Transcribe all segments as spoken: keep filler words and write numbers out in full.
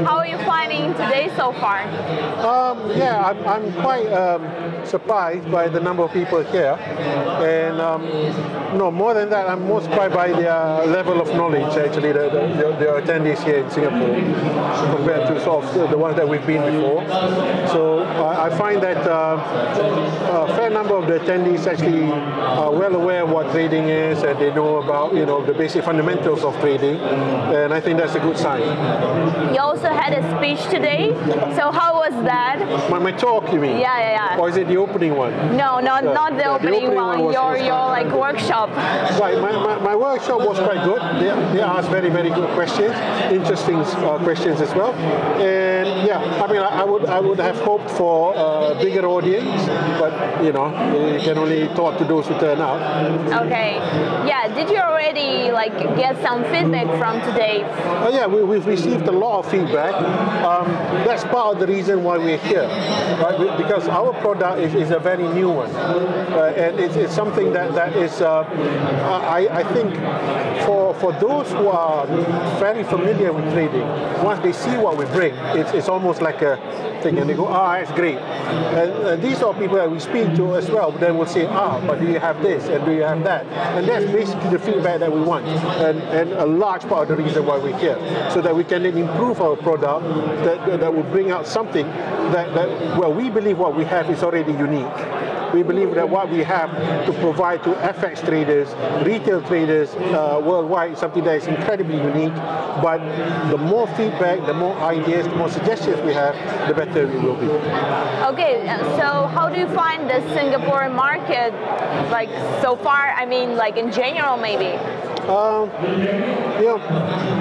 how are you finding today so far? Um, yeah, I'm, I'm quite um, surprised by the number of people here, and um, no, more than that, I'm more surprised by their level of knowledge. Actually, the, the, the attendees here in Singapore compared to sort of the ones that we've been before. So uh, I find that uh, a fair number of the attendees actually are well aware of what trading is, and they know about you know the basic fundamentals of trading, and I think that's a good sign. You also had a speech today, so how was that? My, my talk, you mean? Yeah, yeah, yeah. Or is it the opening one? No, not Yeah. not the, Yeah, opening, the opening one. one was- your was your fun. like workshop. Right, my, my, my workshop was quite good. They, they asked very, very good questions, interesting uh, questions as well. And yeah, I mean, I, I would I would have hoped for a bigger audience, but you know, you can only talk to those who turn out. Okay. Yeah. Did you already like get some feedback from today? Oh yeah, we, we've received a lot of feedback. Um, that's part of the reason why we're here, right? We- Because our product is, is a very new one, uh, and it's, it's something that that is, uh, I, I think, for for those who are very familiar with trading, once they see what we bring, it's, it's almost like a thing, and they go, ah, it's great. And uh, these are people that we speak to as well. Then we'll say, ah, but do you have this and do you have that? And that's basically the feedback that we want, and, and a large part of the reason why we're here, so that we can then improve our product that, that, that will bring out something that, that, well, we believe what we have is already unique. We believe that what we have to provide to F X traders, retail traders uh, worldwide is something that is incredibly unique. But the more feedback, the more ideas, the more suggestions we have, the better it will be. Okay. So how do you find the Singaporean market like so far? I mean, like in general, maybe. Um, you know,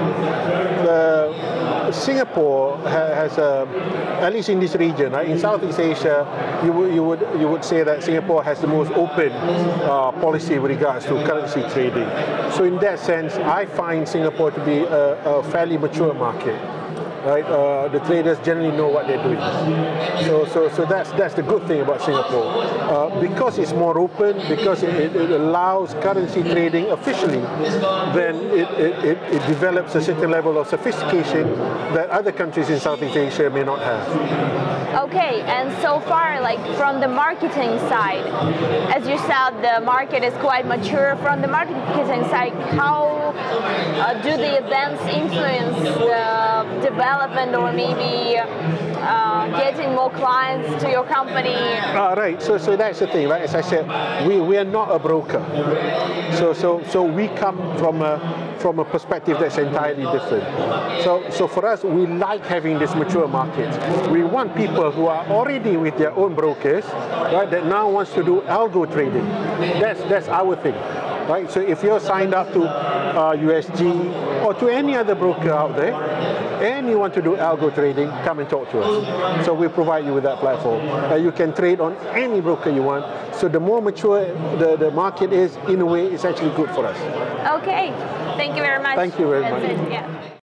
the, Singapore ha has, a, at least in this region, right, in Southeast Asia, you would you would you would say that Singapore has the most open uh, policy with regards to currency trading. So in that sense, I find Singapore to be a, a fairly mature market. Right, uh, the traders generally know what they're doing. So, so, so that's that's the good thing about Singapore. Uh, because it's more open, because it, it, it allows currency trading officially, then it, it, it, it develops a certain level of sophistication that other countries in Southeast Asia may not have. Okay, and so far, like from the marketing side, as you said, the market is quite mature. From the marketing side, how uh, do the events influence the development, or maybe uh, getting more clients to your company? Uh, right, so so that's the thing, right? As I said, we, we are not a broker. So so so we come from a from a perspective that's entirely different. So so for us, we like having this mature market. We want people who are already with their own brokers, right, that now wants to do algo trading. That's that's our thing. Right, so if you're signed up to uh, U S G or to any other broker out there, and you want to do algo trading, come and talk to us. So we provide you with that platform. Uh, you can trade on any broker you want. So the more mature the, the market is, in a way, it's actually good for us. Okay, thank you very much. Thank you very That's much. it, yeah.